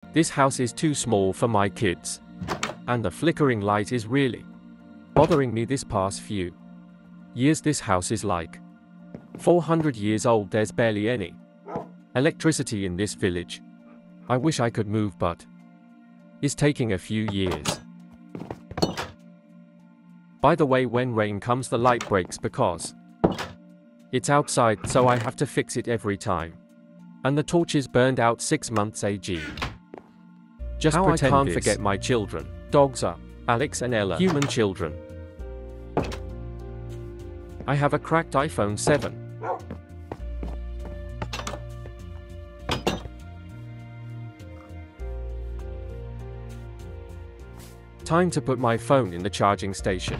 This house is too small for my kids. And the flickering light is really bothering me this past few years. This house is like 400 years old. There's barely any electricity in this village. I wish I could move, but it's taking a few years. By the way, when rain comes the light breaks because it's outside, so I have to fix it every time. And the torches burned out 6 months ago. Just how pretend I can't forget my children. Dogs are Alex and Ella, human children. I have a cracked iPhone 7. Time to put my phone in the charging station.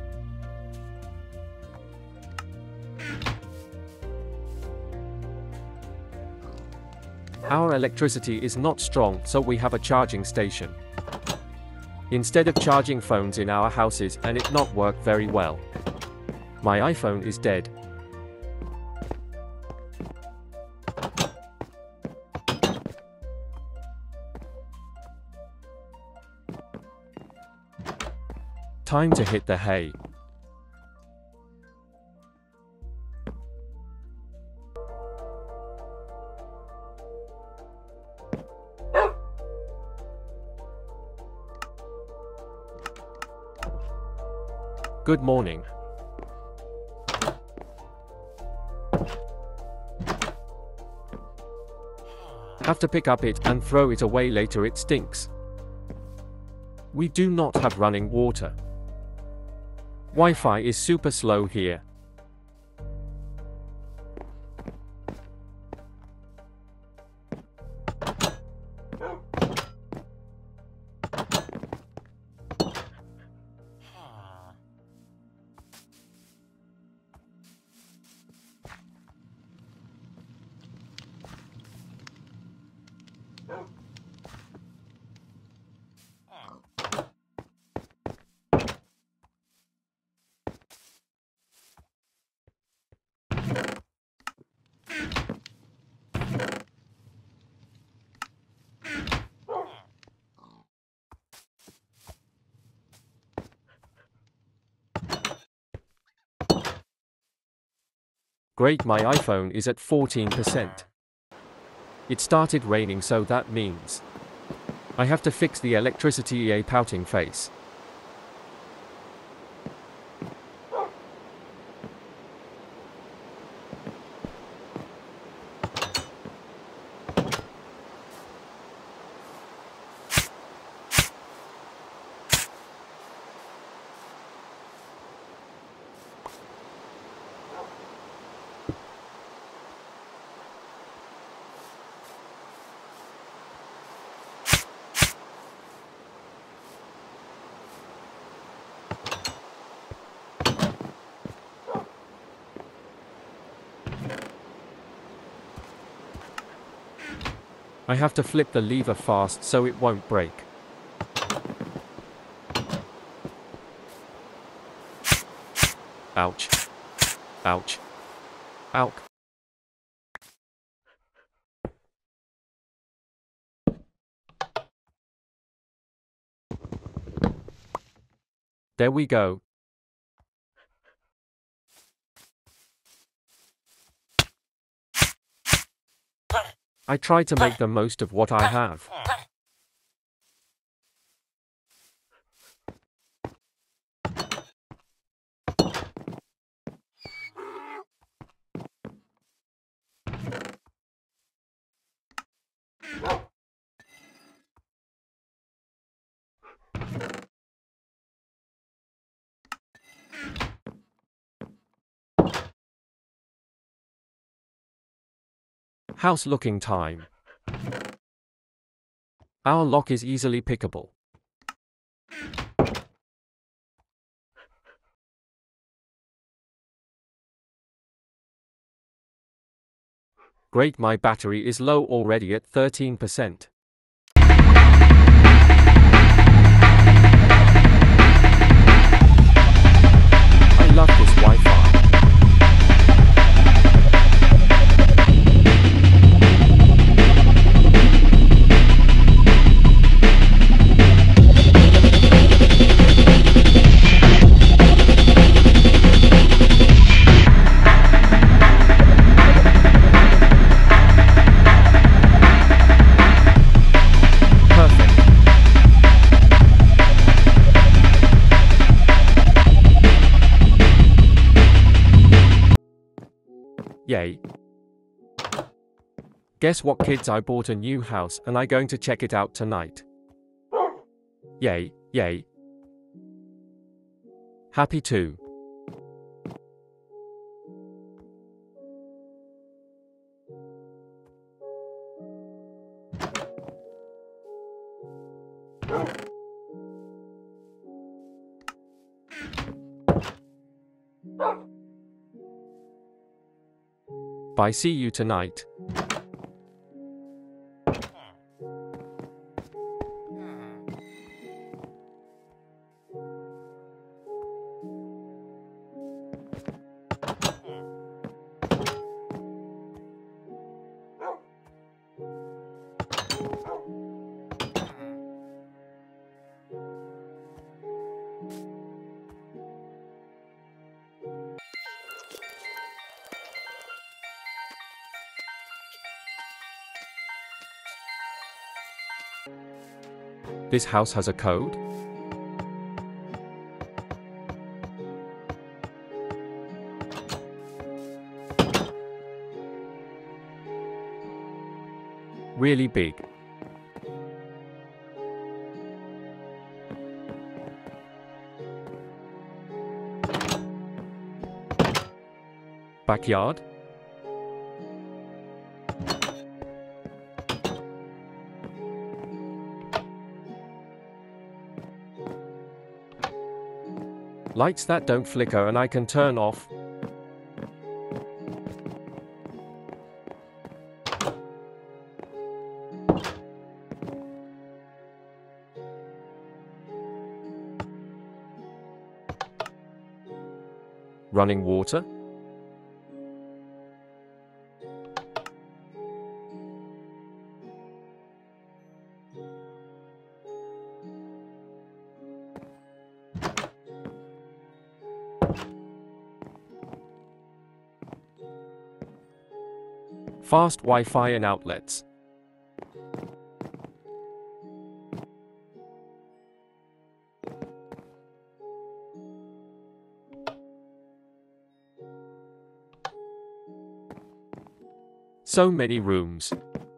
Our electricity is not strong, so we have a charging station instead of charging phones in our houses, and it not work very well. My iPhone is dead. Time to hit the hay. Good morning. Have to pick up it and throw it away later, it stinks. We do not have running water. Wi-Fi is super slow here. Great, my iPhone is at 14%. It started raining, so that means I have to fix the electricity. A pouting face. I have to flip the lever fast so it won't break. Ouch. Ouch. Ouch. There we go. I try to make the most of what I have. House looking time. Our lock is easily pickable. Great, my battery is low already at 13%. I love this Wi-Fi. Yay. Guess what, kids? I bought a new house and I'm going to check it out tonight. Yay, yay. Happy too. Bye, see you tonight. This house has a code? Really big. Backyard? Lights that don't flicker and I can turn off. Running water? Fast Wi-Fi and outlets. So many rooms.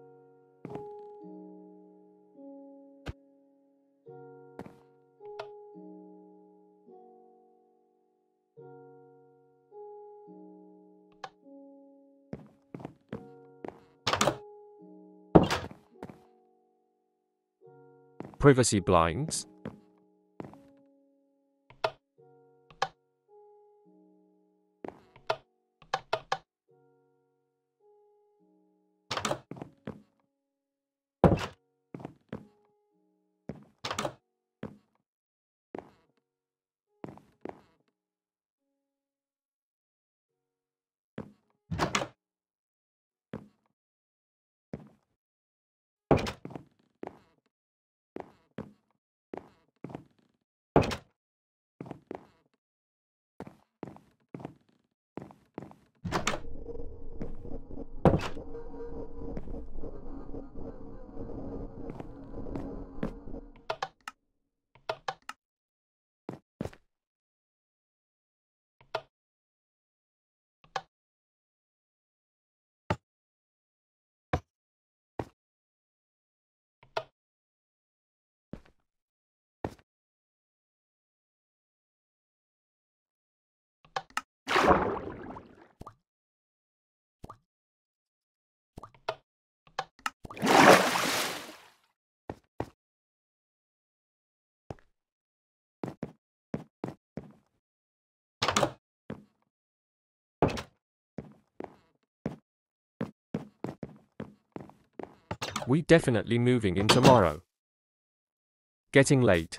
Privacy blinds. We definitely moving in tomorrow. Getting late.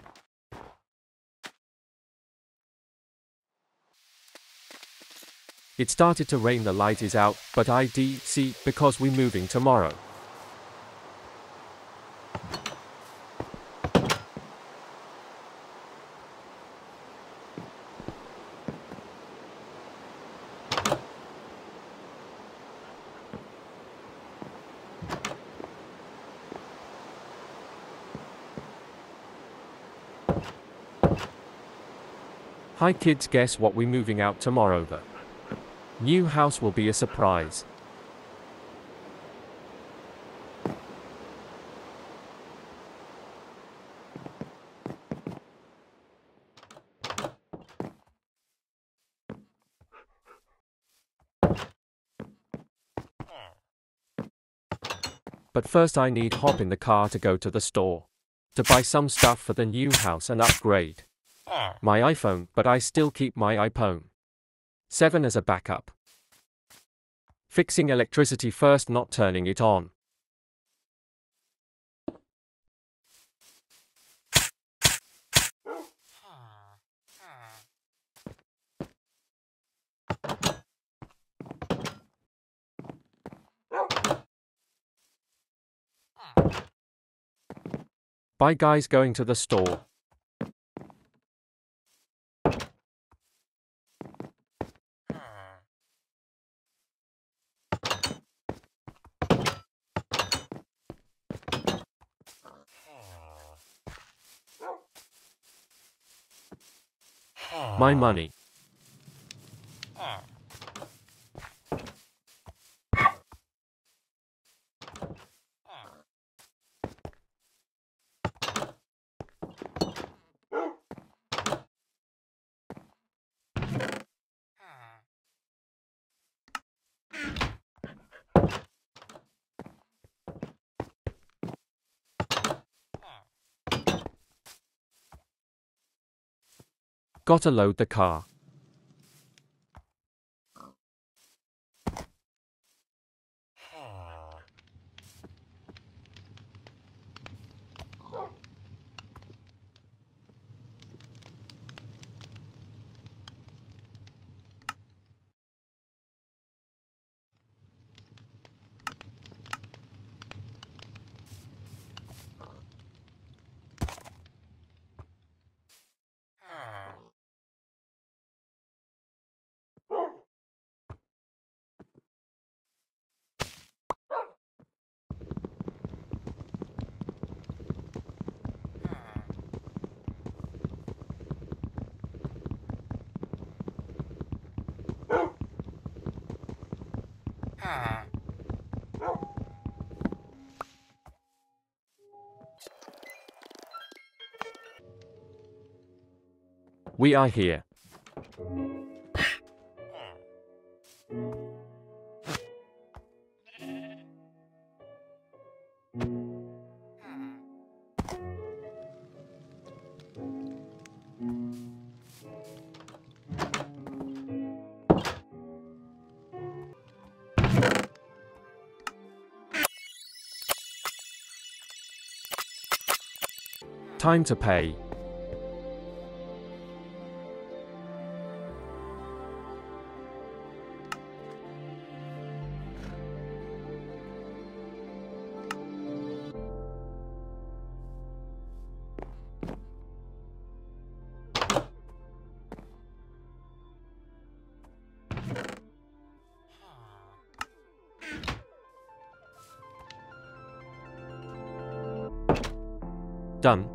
It started to rain, the light is out, but see because we moving tomorrow. Hi kids, guess what, we moving out tomorrow though. New house will be a surprise. But first I need hop in the car to go to the store. To buy some stuff for the new house and upgrade my iPhone, but I still keep my iPhone 7 as a backup. Fixing electricity first, not turning it on. Bye guys, going to the store. My money. Gotta load the car. We are here. Time to pay. Done.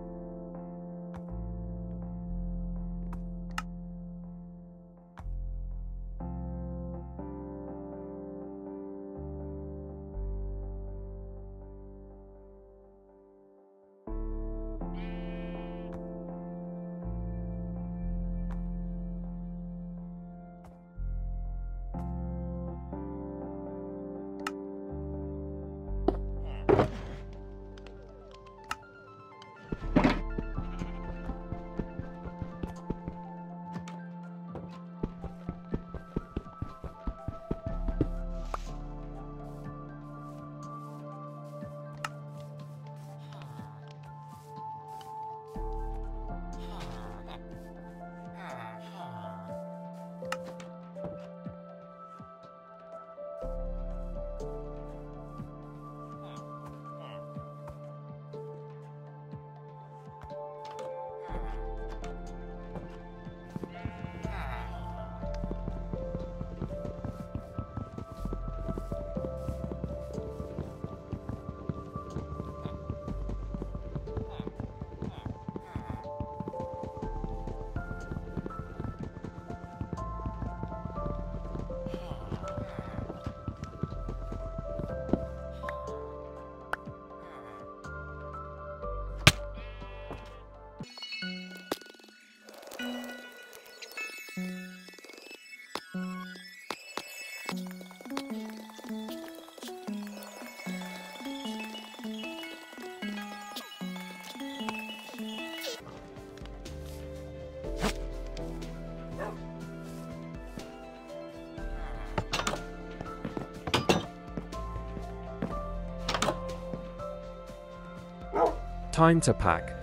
Time to pack.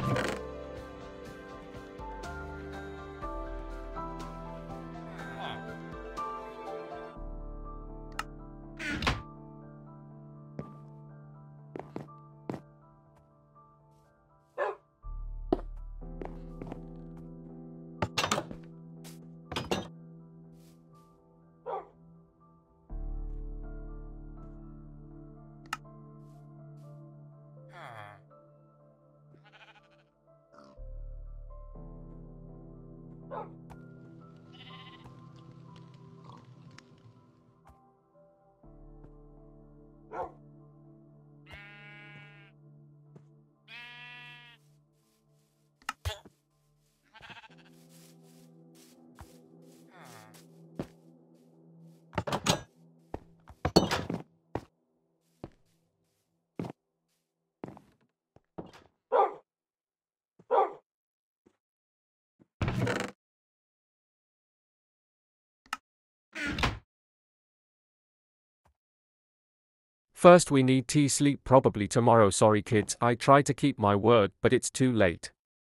First we need tea, sleep probably tomorrow. Sorry kids, I tried to keep my word, but it's too late.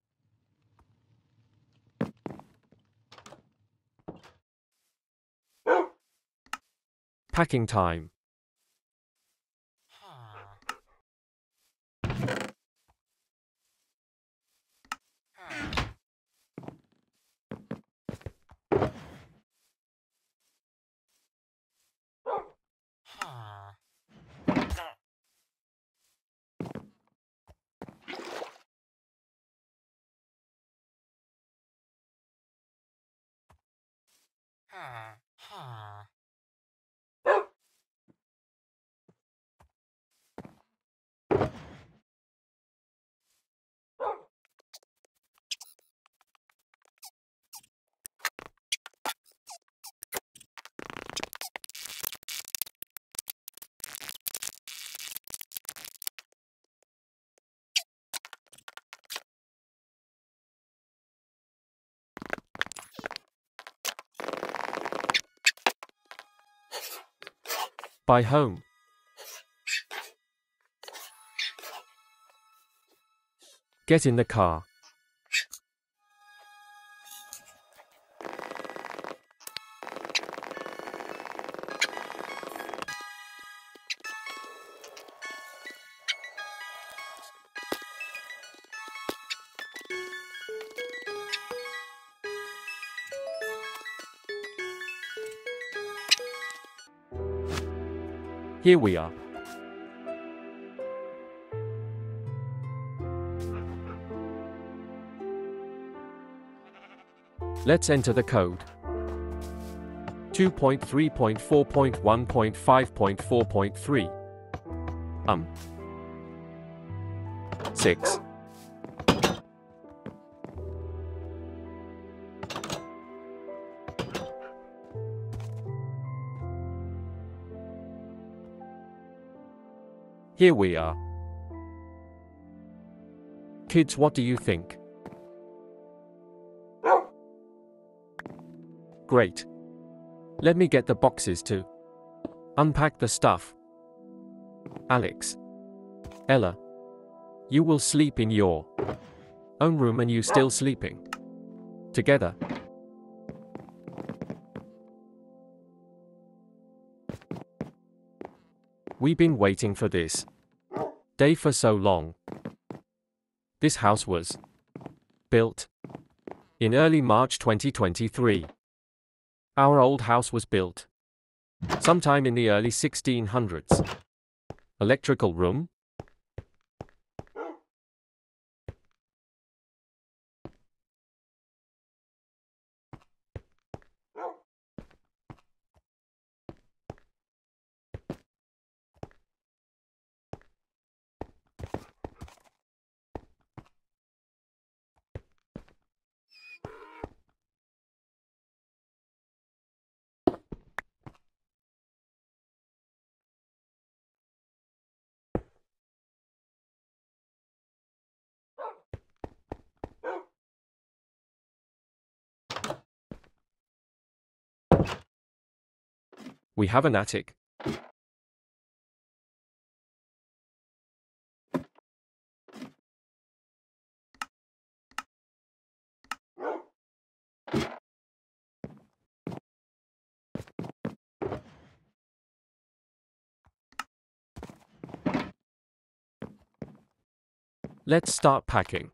Packing time. By home. Get in the car. Here we are. Let's enter the code. 2.3.4.1.5.4.3. 6. Here we are. Kids, what do you think? Great. Let me get the boxes to unpack the stuff. Alex. Ella. You will sleep in your own room and you still sleeping together. We've been waiting for this day for so long. This house was built in early March 2023. Our old house was built sometime in the early 1600s. Electrical room. We have an attic. Let's start packing.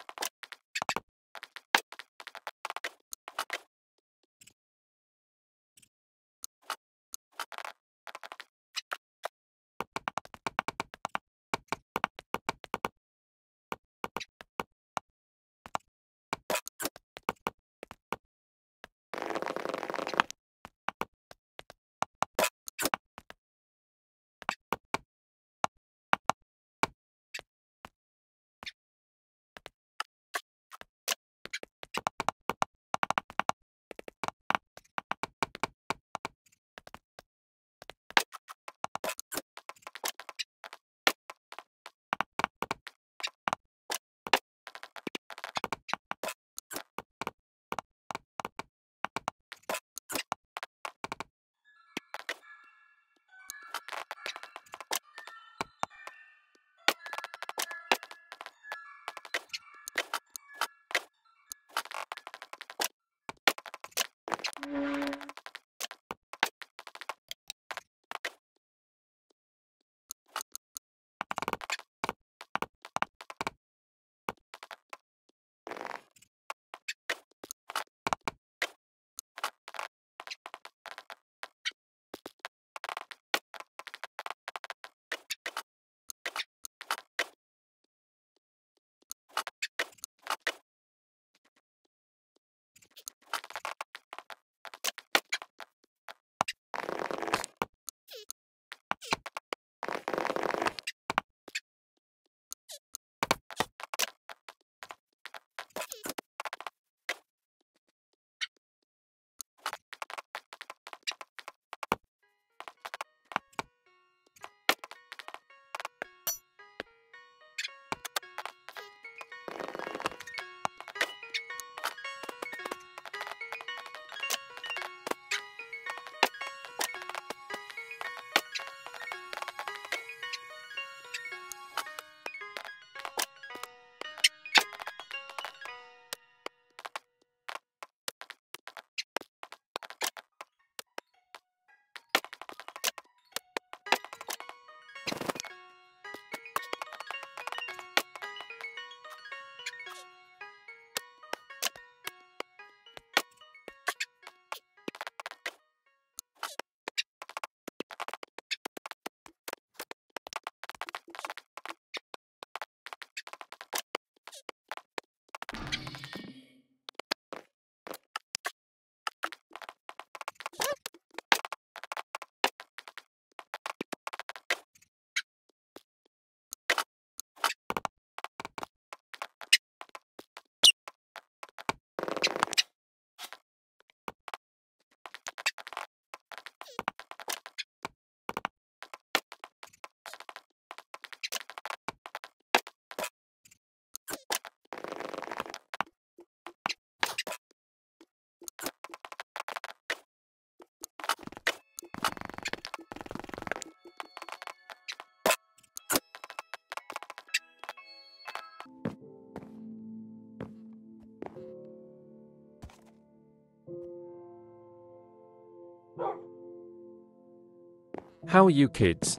How are you kids?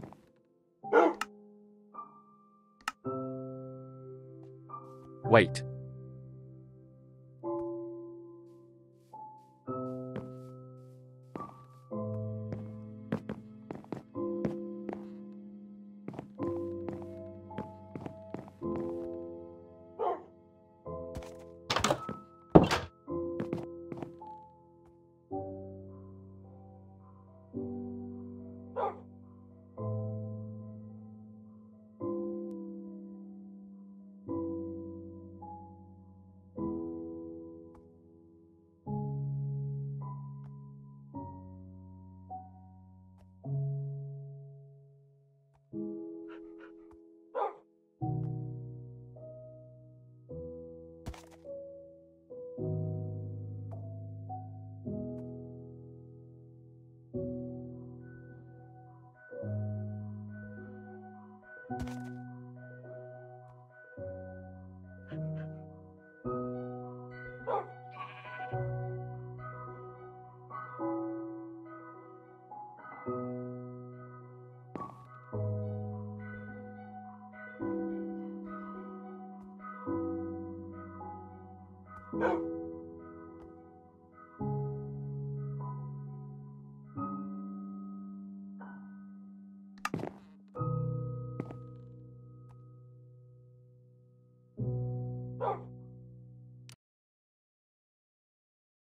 Wait.